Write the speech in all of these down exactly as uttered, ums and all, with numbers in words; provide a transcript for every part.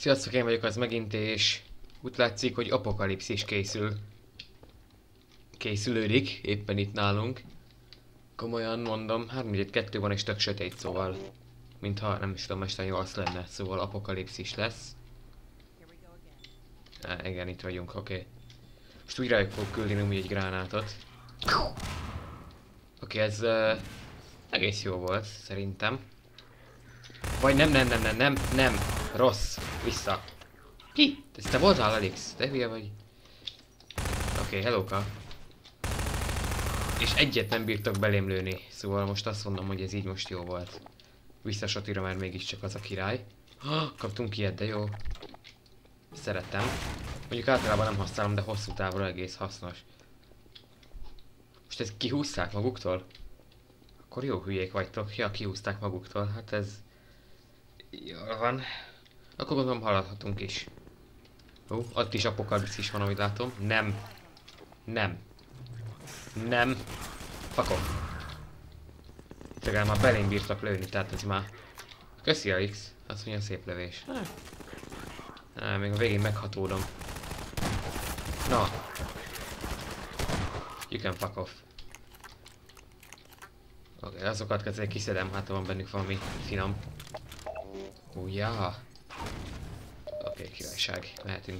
Sziasztok, én vagyok az megint, és úgy látszik, hogy apokalipszis készül. Készülődik, éppen itt nálunk. Komolyan mondom, három négy kettő van és tök sötét, szóval... Mintha nem is tudom, mesteren jó az lenne, szóval apokalipszis lesz. Á, igen, itt vagyunk, oké. Okay. Most úgy rájuk fog küldeni úgy egy gránátot. Oké, okay, ez uh, egész jó volt, szerintem. Vagy nem, nem, nem, nem, nem, nem, rossz, vissza. Ki? Ez te voltál, Alex? Te hülye vagy? Oké, okay, hellóka. És egyet nem bírtok belém lőni, szóval most azt mondom, hogy ez így most jó volt. Visszasatira már mégiscsak az a király. Ha, kaptunk ilyet, de jó. Szeretem. Mondjuk általában nem használom, de hosszú távra egész hasznos. Most ezt kihúzták maguktól? Akkor jó hülyék vagytok. Ja, kihúzták maguktól. Hát ez... Jól van. Akkor gondolom haladhatunk is. Ó, ott is apokalipszis van, amit látom. Nem. Nem. Nem. Fuck off. Legalább már belém bírtak lőni, tehát ez már... Köszi Alex. Azt mondja, szép lövés. Á, még a végén meghatódom. Na. You can fuck off. Oké, okay, azokat kezdve kiszedem, hát van bennük valami finom. Ó, ja. Oké, okay, királyság. Mehetünk.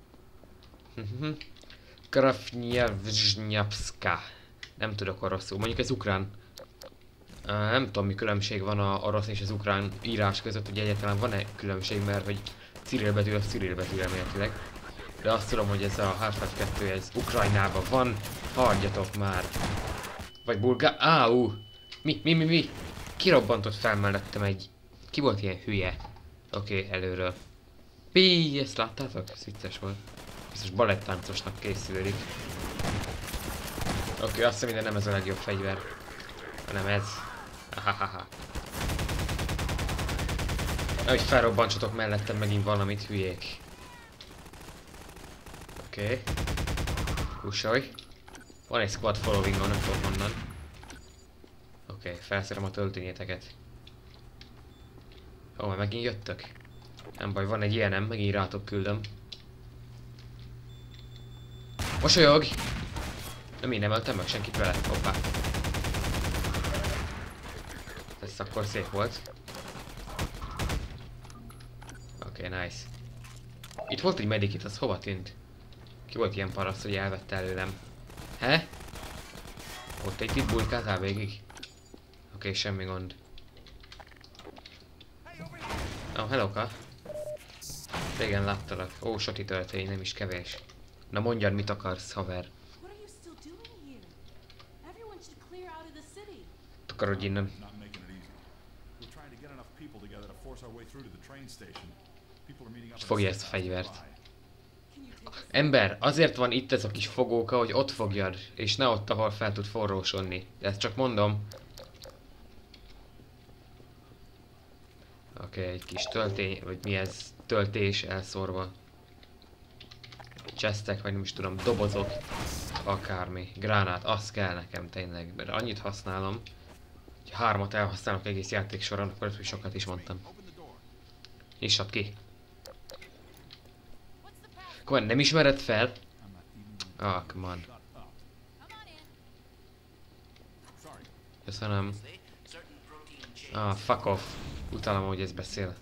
Krafnyevzsnyapszka. Nem tudok oroszul. Mondjuk ez ukrán. Uh, nem tudom, mi különbség van a orosz és az ukrán írás között, hogy egyáltalán van-e különbség, mert hogy Cirill betű az Cirill betű reméletileg. De azt tudom, hogy ez a háromszázkettő ez Ukrajnában van. Hagyjatok már. Vagy bulgár... Á, ú. Mi, mi, mi, mi? Kirobbantott fel mellettem egy... Ki volt ilyen hülye? Oké, okay, előről. Pi, ezt láttátok? Ez vicces volt. Biztos balettáncosnak készülődik. Oké, okay, azt hiszem, hogy nem ez a legjobb fegyver. Hanem ez. Ahahaha. Hogy felrobbantsatok mellettem megint valamit, hülyék. Oké. Okay. Húsolj. Van egy squad following-on, nem tudom honnan. Oké, okay, felszerem a töltényéteket. Ó, már megint jöttök? Nem baj, van egy ilyenem, megint rátok küldöm. Mosolyog! Nem, én nem öltem meg senkit vele. Hoppá. Ez akkor szép volt. Oké, okay, nice. Itt volt egy medikit, az hova tűnt? Ki volt ilyen paraszt, hogy elvette előlem? He? Ott egy itt bulkáltál végig? Oké, okay, semmi gond. Oh, helloka. Régen láttalak. Ó, soti töltény, nem is kevés. Na mondjad, mit akarsz, haver. Takarodj innen. Most fogja ezt a fegyvert. Ember, azért van itt ez a kis fogóka, hogy ott fogjad, és ne ott, ahol fel tud forrósodni. De ezt csak mondom. Oké, okay, egy kis töltény, vagy mi ez? Töltés elszórva. Chestek, vagy nem is tudom, dobozok. Akármi. Gránát, az kell nekem tényleg. Mert annyit használom, hogy hármat elhasználok egész játék során, akkor hogy sokat is mondtam. Nyissad ki. Come on, nem ismered fel? Ah, come on. Köszönöm. Ah, fuck off. Utálom, hogy ez beszél.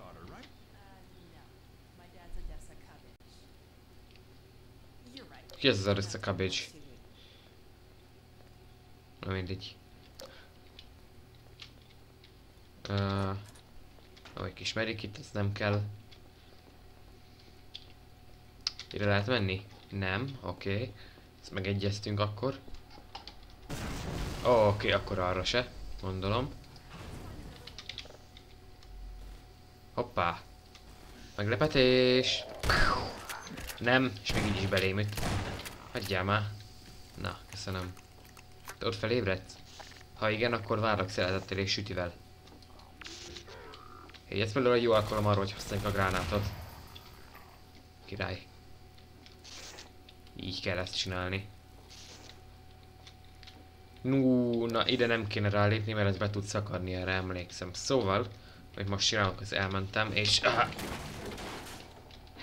Ki ez az Arista Cabbage? Na mindegy. Uh, oh, egy kis medikit, ez nem kell. Ide lehet menni? Nem, oké. Okay. Ezt megegyeztünk akkor. Ó, oh, oké, okay, akkor arra se, gondolom. Hoppá. Meglepetés. Nem, és még így is belém üt. Hagyjál már. Na, köszönöm. Te ott felébredsz? Ha igen, akkor várok szeretettel és sütivel. Hé, ez belőle jó alkalom arra, hogy használjuk a gránátot. Király. Így kell ezt csinálni. Nú, na ide nem kéne rálépni, mert ez be tud szakadni, erre emlékszem. Szóval, hogy most csinálok, az elmentem, és... Ah,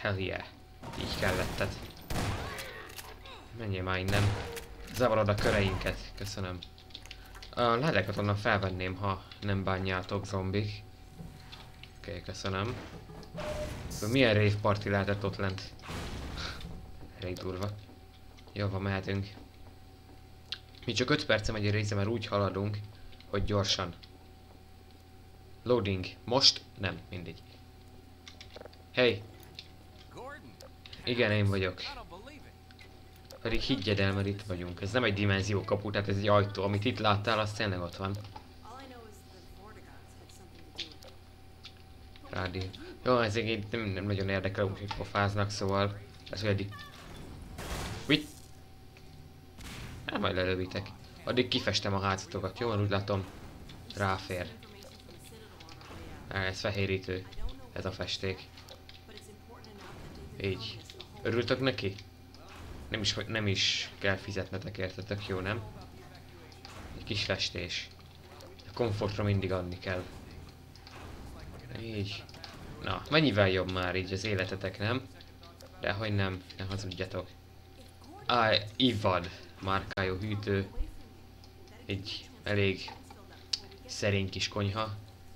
Hell yeah. Így kellett, tehát. Menjél már innen. Zavarod a köreinket. Köszönöm. A ládeket onnan felvenném, ha nem bánjátok, zombik. Oké, okay, köszönöm. Milyen rave party lehetett ott lent? Elég durva. Jó van, mehetünk. Mi csak öt perce megy a része, mert úgy haladunk, hogy gyorsan. Loading. Most? Nem, mindegy. Hey! Igen, én vagyok. Pedig higgyed el, mert itt vagyunk. Ez nem egy dimenzió kapu, tehát ez egy ajtó. Amit itt láttál, az tényleg ott van. Rádió. Jó, ez így nem, nem nagyon érdekel, úgyhogy pofáznak, szóval... Ez hogy eddig... Mit? Nem, majd lelövitek. Addig kifestem a házatokat, jó? Mert úgy látom, ráfér. Ez fehérítő. Ez a festék. Így. Örültök neki? Nem is, nem is kell fizetnetek értetek, jó nem? Egy kis festés. A komfortra mindig adni kell. Így. Na, mennyivel jobb már így az életetek, nem? De hogy nem, ne hazudjatok. Á, ivad. Márkájú hűtő. Egy elég szerény kis konyha.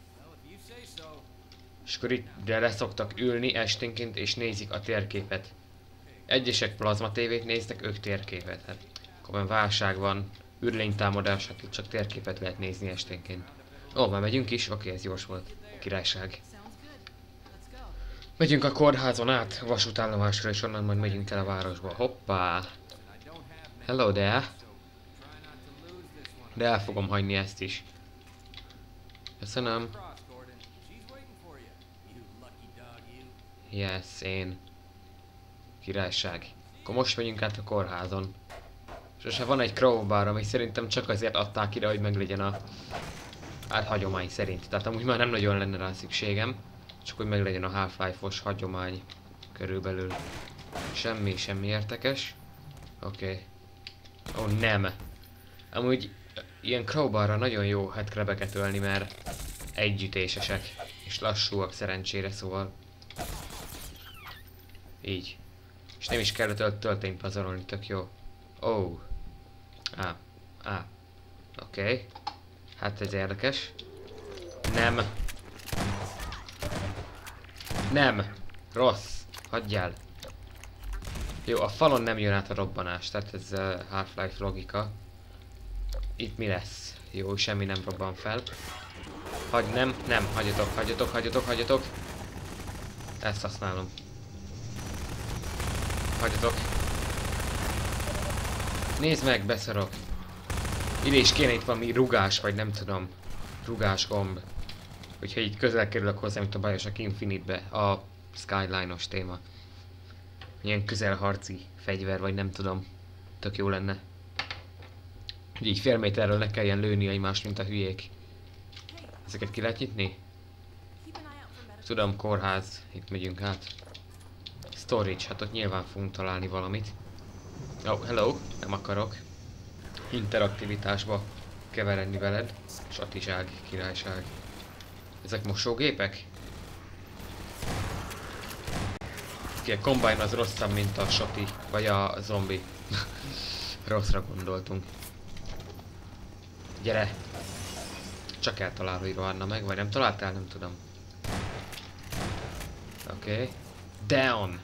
És akkor itt de leszoktak ülni esténként és nézik a térképet. Egyesek plazma tévét néznek, ők térképet. Hát, akkor válság van, űrlénytámadás, hát itt csak térképet lehet nézni esténként. Ó, már megyünk is? Oké, ez gyors volt. Királyság. Megyünk a kórházon át, vasútállomásra, és onnan majd megyünk el a városba. Hoppá! Hello there! De el fogom hagyni ezt is. Köszönöm. Yes, én. Királyság. Akkor most megyünk át a kórházon. Sose van egy crowbar, ami szerintem csak azért adták ide, hogy meglegyen a... Hát hagyomány szerint. Tehát amúgy már nem nagyon lenne rá szükségem. Csak hogy meglegyen a Half-Life-os hagyomány. Körülbelül. Semmi, semmi értekes. Oké. Okay. Ó, oh, nem. Amúgy ilyen crowbarra nagyon jó headcrabeket ölni, mert együttésesek. És lassúak szerencsére, szóval. Így. És nem is kell tölt töltényt pazarolni, tök jó. Ó. Oh. Á. Á. Oké. Okay. Hát ez érdekes. Nem. Nem. Rossz. Hagyjál. Jó, a falon nem jön át a robbanás, tehát ez uh, Half-Life logika. Itt mi lesz? Jó, semmi nem robban fel. Hagy, nem, nem, hagyjatok, hagyjatok, hagyjatok, hagyjatok. Ezt használom. Hagyjatok. Nézd meg, beszarok. Ide is kéne itt valami rugás, vagy nem tudom. Rugás gomb. Hogyha így közel kerülök hozzá, mint a Bioshock Infinite-be. A Skyline-os téma. Ilyen közelharci fegyver, vagy nem tudom. Tök jó lenne. Hogy így fél méterről ne kelljen lőni egymást, mint a hülyék. Ezeket ki lehet nyitni? Tudom, kórház. Itt megyünk át. Storage, hát ott nyilván fogunk találni valamit. Oh, hello, nem akarok. Interaktivitásba keveredni veled. Satiság, királyság. Ezek mosógépek? Ki a Combine az rosszabb, mint a Sati, vagy a zombi. Rosszra gondoltunk. Gyere! Csak eltalál, hogy rohanna meg, vagy nem találtál? Nem tudom. Oké. Okay. Down!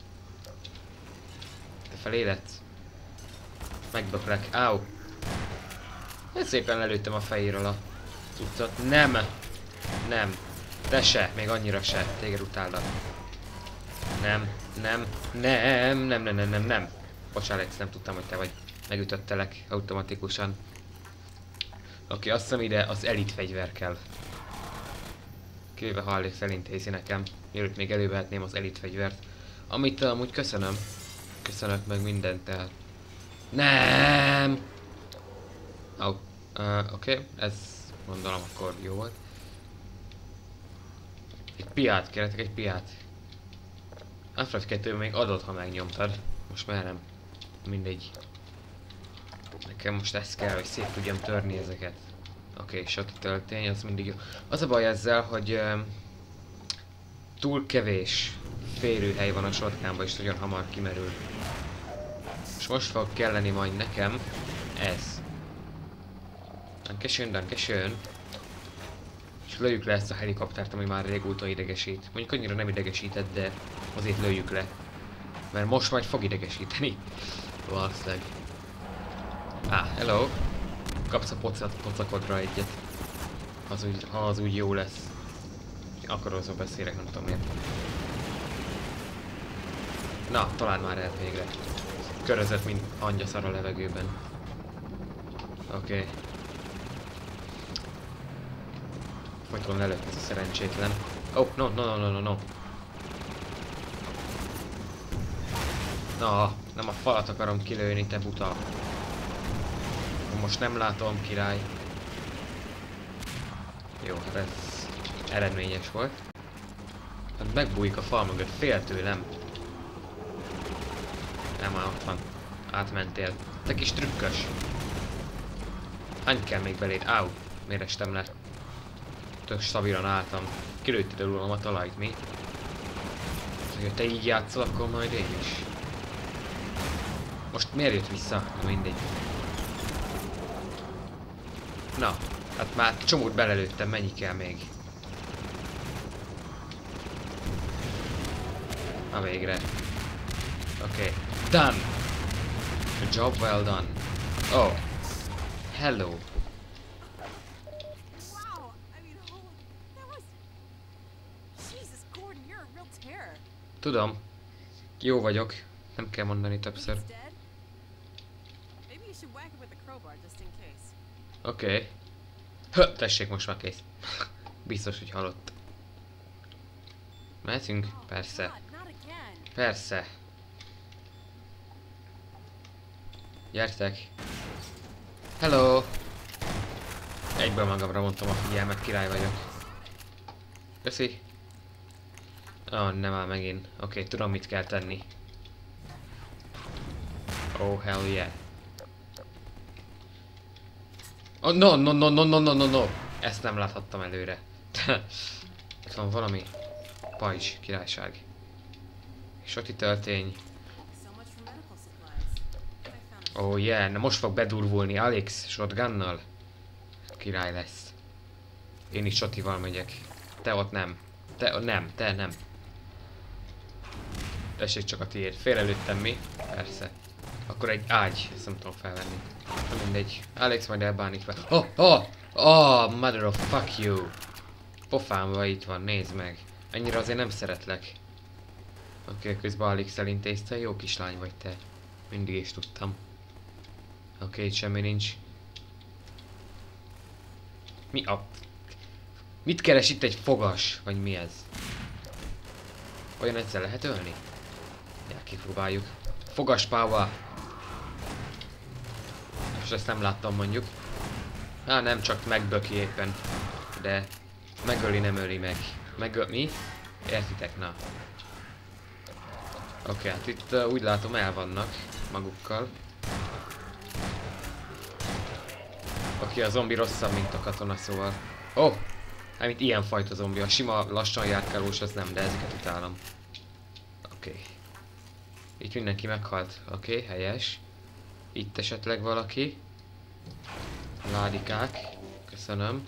Te feléledsz? Megböklek. Áú! Én szépen lelőttem a fejéről a cuccot. Nem! Nem. De se, még annyira se. Téged utállak. Nem, nem, nem, nem, nem, nem, nem, nem. Bocs, Alex, nem tudtam, hogy te vagy. Megütöttelek automatikusan. Oké, okay, azt hiszem ide az elit fegyver kell. Kivéve ha Alex elintézi nekem, mielőtt még elővehetném az elit fegyvert. Amit amúgy köszönöm. Köszönök meg mindent, tehát. Nem! Oh, uh, oké, okay. Ez gondolom akkor jó volt. Egy piát, kérhetek egy piát. Half-Life kettő még adott, ha megnyomtad. Most már nem. Mindegy. Nekem most ez kell, hogy szét tudjam törni ezeket. Oké, okay, soti töltény, az mindig jó. Az a baj ezzel, hogy uh, túl kevés férőhely van a shotgunban, és nagyon hamar kimerül. És most fog kelleni majd nekem ez. Dankeschön, dankeschön. És lőjük le ezt a helikoptert, ami már régóta idegesít. Mondjuk annyira nem idegesített, de azért lőjük le. Mert most majd fog idegesíteni. Valószínűleg. Ah, hello. Kapsz a pocat, pocakodra egyet. Az úgy, ha az úgy jó lesz. Akkor azon beszélek, nem tudom miért. Na, talán már el végre. Körözött, mint angyaszar a levegőben. Oké. Okay. Folyton lelőtt ez a szerencsétlen. Oh, no, no, no, no, no, no. Na, nem a falat akarom kilőni, te buta. Most nem látom, király. Jó, hát ez eredményes volt. Hát megbújik a fal mögött, fél tőlem. Nem, már ott van. Átmentél. Te kis trükkös. Hány kell még beléd? Áú, miért estem le? Tök stabilan álltam. Kilőtted rólam a talajt, mi? Ha te így játszol, akkor majd én is. Most miért jött vissza? Mindegy. Na, hát már csomót belelőttem, mennyi kell még? Na végre. Oké. Okay. Done! A job well done. Oh. Hello. Wow. I mean, oh, that was... Jesus, Gordon, you're a real terror. Tudom. Jó vagyok. Nem kell mondani többször. He's dead. Maybe you should whack it with a crowbar just in case. Oké. Okay. Tessék, most már kész. Biztos, hogy halott. Mehetünk? Persze. God, not again. Persze. Gyertek. Hello! Egyből magamra mondtam a figyelmet, király vagyok. Köszi. Oh, nem áll megint. Oké, okay, tudom mit kell tenni. Oh, hell yeah. Oh, no, no, no, no, no, no, no, no. Ezt nem láthattam előre. Itt van valami. Pajzs, királyság. Soti töltény. So much for medical supplies. I found a Oh yeah, na most fog bedurvulni Alex shotgunnal. Király lesz. Én is Sotival megyek. Te ott nem. Te nem, te nem. Tessék csak a tiéd. Félrelőttem mi? Persze. Akkor egy ágy, ezt nem tudom felvenni. Na mindegy. Alex majd elbánik vele. Oh, oh, oh, mother of fuck you. Pofámba itt van, nézd meg. Ennyire azért nem szeretlek. Oké, okay, közben Alex elintézte, jó kislány vagy te. Mindig is tudtam. Oké, okay, itt semmi nincs. Mi a... Mit keres itt egy fogas? Vagy mi ez? Olyan egyszer lehet ölni? Ja, kipróbáljuk. Fogas power! És ezt nem láttam mondjuk. Á, nem, csak megböki éppen. De... Megöli, nem öli meg. Megöl... Mi? Értitek? Na. Oké, okay, hát itt uh, úgy látom el vannak magukkal. Oké, okay, a zombi rosszabb, mint a katona, szóval... Oh! Hát mint ilyen fajta zombi, a sima lassan járkálós az nem, de ezeket utálom. Oké. Okay. Itt mindenki meghalt. Oké, okay, helyes. Itt esetleg valaki. Ládikák. Köszönöm.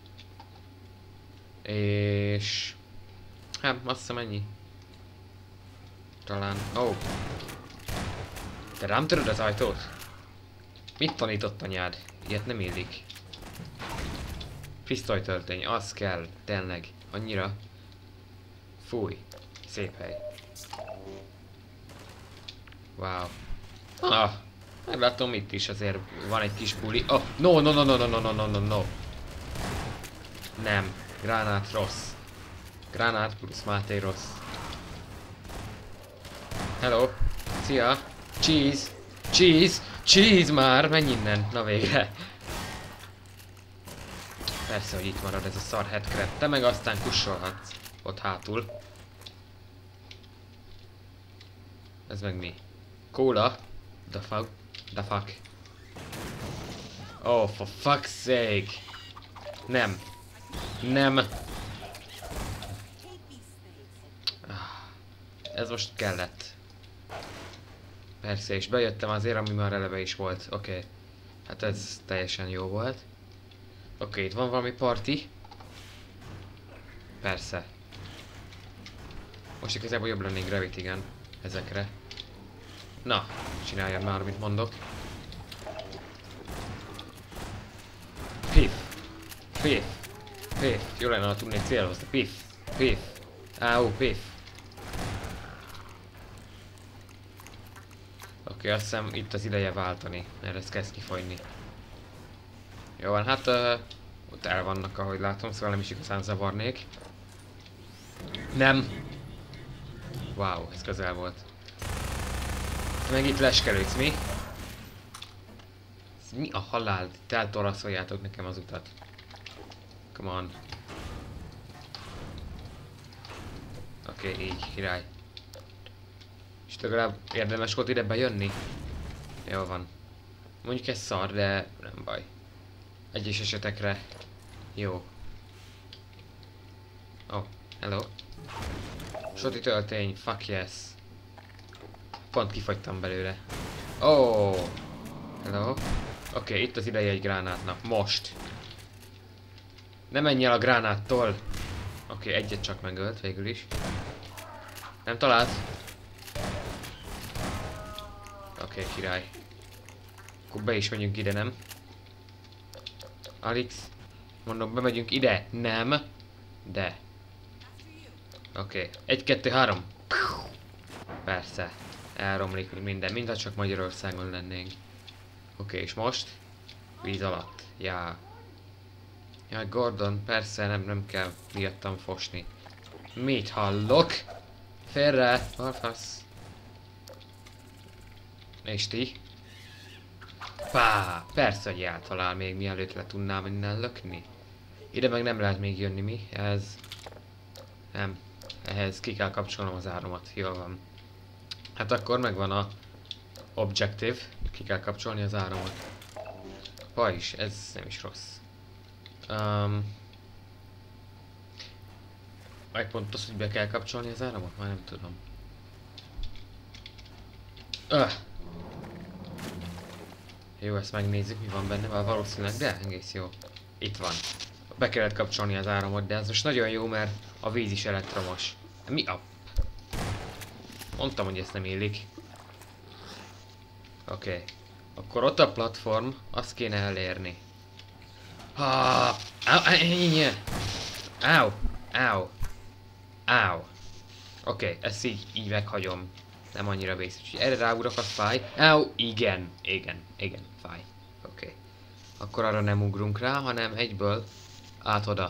És... Hát, azt hiszem ennyi. Talán... Oh! Te rám töröd az ajtót? Mit tanított anyád? Ilyet nem illik. Pisztolytöltény, az kell, tényleg. Annyira. Fúj. Szép hely. Wow. Ah, meglátom itt is azért van egy kis buli. Oh, no, no, no, no, no, no, no, no, no, no. Nem. Gránát rossz. Gránát plusz Máté rossz. Hello. Szia. Cheese. Cheese. Cheese már. Menj innen. Na végre. Persze, hogy itt marad ez a szar headcrab. Te meg aztán kussolhatsz. Ott hátul. Ez meg mi? Cola? The fuck? The fuck? Oh, for fuck's sake! Nem. Nem. ez most kellett. Persze, és bejöttem azért, ami már eleve is volt. Oké. Okay. Hát ez teljesen jó volt. Oké, okay, itt van valami parti. Persze. Most igazából jobb lennék Gravity-gen ezekre. Na, csináljam már, amit mondok. Pif! Pif! Pif! Jó lenne, ha tudnék célhozni. Pif! Pif! Áú, pif! Oké, okay, azt hiszem itt az ideje váltani, mert ez kezd kifogyni. Jó van, hát uh, ott el vannak, ahogy látom, szóval nem is igazán zavarnék. Nem! Wow, ez közel volt. Meg itt leskelődsz, mi? Ez mi a halál? Te eltoraszoljátok nekem az utat. Come on. Oké, okay, így, király. És legalább érdemes volt ide bejönni. Jó van. Mondjuk ez szar, de nem baj. Egyes esetekre jó. Oh, hello. Soti töltény, fuck yes. Pont kifagytam belőle. Oh, hello. Oké, okay, itt az ideje egy gránátnak. Most. Ne menj el a gránáttól. Oké, okay, egyet csak megölt végül is. Nem talált. Oké, okay, király. Akkor be is megyünk ide, nem? Alex, mondom, bemegyünk ide. Nem. De. Oké. Okay. Egy, kettő, három. Persze. Elromlik minden, mintha csak Magyarországon lennénk. Oké, okay, és most? Víz alatt. Já. Jaj, Gordon, persze, nem, nem kell miattam fosni. Mit hallok? Félre! Balfasz. És ti? Pá! Persze, hogy eltalál még, mielőtt le tudnám innen lökni. Ide meg nem lehet még jönni, mi? Ez... Nem. Ehhez ki kell kapcsolnom az áramat. Jól van. Hát akkor megvan a objective. Ki kell kapcsolni az áramot. Pa is, ez nem is rossz. Um, Vagy pont az, hogy be kell kapcsolni az áramot? Már nem tudom. Öh. Jó, ezt megnézzük, mi van benne, mert valószínűleg, de egész jó. Itt van. Be kellett kapcsolni az áramot, de ez most nagyon jó, mert a víz is elektromos. Mi a... Mondtam, hogy ezt nem illik. Oké. Okay. Akkor ott a platform, azt kéne elérni. Ah, áu, áu, áu, áu. Oké, okay, ezt így, így meghagyom. Nem annyira vészes. Úgyhogy erre ráugrok, az fáj. Áu, igen, igen, igen, fáj. Oké. Okay. Akkor arra nem ugrunk rá, hanem egyből át oda.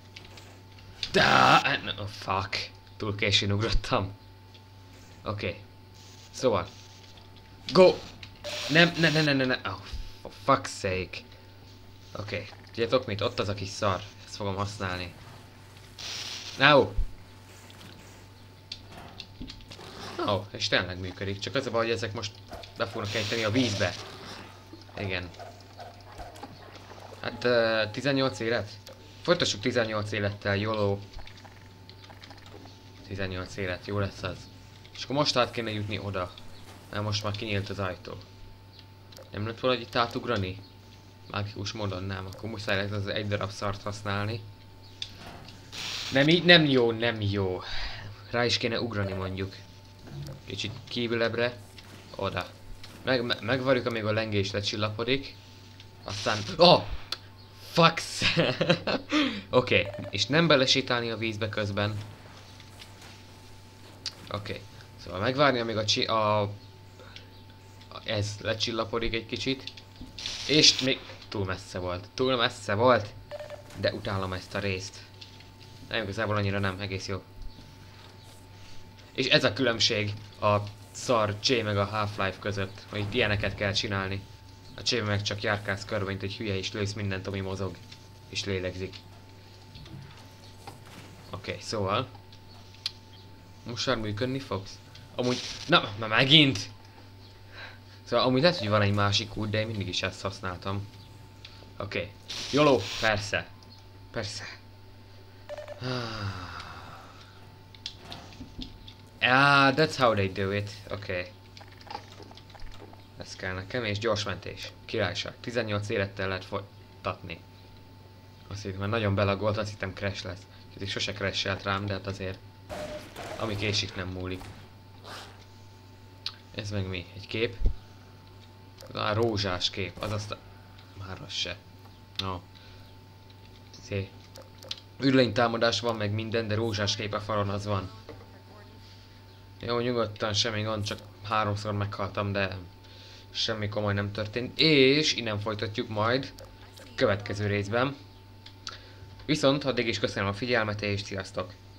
Da, oh, fuck. Túl későn ugrottam. Oké. Okay. Szóval. Go! Nem, ne, ne, ne, ne, ne. Oh, for fuck's sake. Oké. Okay. Tudjátok mit? Ott az a kis szar. Ezt fogom használni. Now! Ó, oh, és tényleg működik. Csak az a baj, hogy ezek most be fognak ejteni a vízbe. Igen. Hát uh, tizennyolc élet? Folytassuk tizennyolc élettel, jóló. tizennyolc élet, jó lesz az. És akkor most át kéne jutni oda. Mert most már kinyílt az ajtó. Nem lett volna, hogy itt átugrani? Mágikus módon nem, akkor muszáj lesz az egy darab szart használni. Nem így, nem jó, nem jó. Rá is kéne ugrani mondjuk. Kicsit kívülebbre. Oda. Meg, me, megvárjuk, amíg a lengés lecsillapodik. Aztán... Oh! Fax! Oké, okay. És nem belesétálni a vízbe közben. Oké. Okay. Szóval megvárni, amíg a, csi a... ez lecsillapodik egy kicsit. És még... Túl messze volt. Túl messze volt. De utálom ezt a részt. Nem, igazából annyira nem. Egész jó. És ez a különbség a szar J meg a Half-Life között, hogy itt ilyeneket kell csinálni. A J meg csak járkálsz körbe, mint egy hülye, és lősz mindent, ami mozog. És lélegzik. Oké, okay, szóval... Most már működni fogsz? Amúgy... Na, már megint! Szóval amúgy lehet, hogy van egy másik út, de én mindig is ezt használtam. Oké. Okay. Jóló, persze. Persze. Ah, that's how they do it. Oké. Okay. Ez kell nekem, és gyors mentés. Királyság. tizennyolc élettel lehet folytatni. Azt hittem, mert nagyon belagolt, azt hittem crash lesz. Úgyhogy sose crashelt rám, de hát azért... Ami késik, nem múlik. Ez meg mi? Egy kép? A rózsás kép, az azt a... Már az se. No. Szé. Ürlénytámadás van, meg minden, de rózsás kép a falon az van. Jó, nyugodtan, semmi gond, csak háromszor meghaltam, de... Semmi komoly nem történt. És innen folytatjuk majd következő részben. Viszont addig is köszönöm a figyelmet, és sziasztok!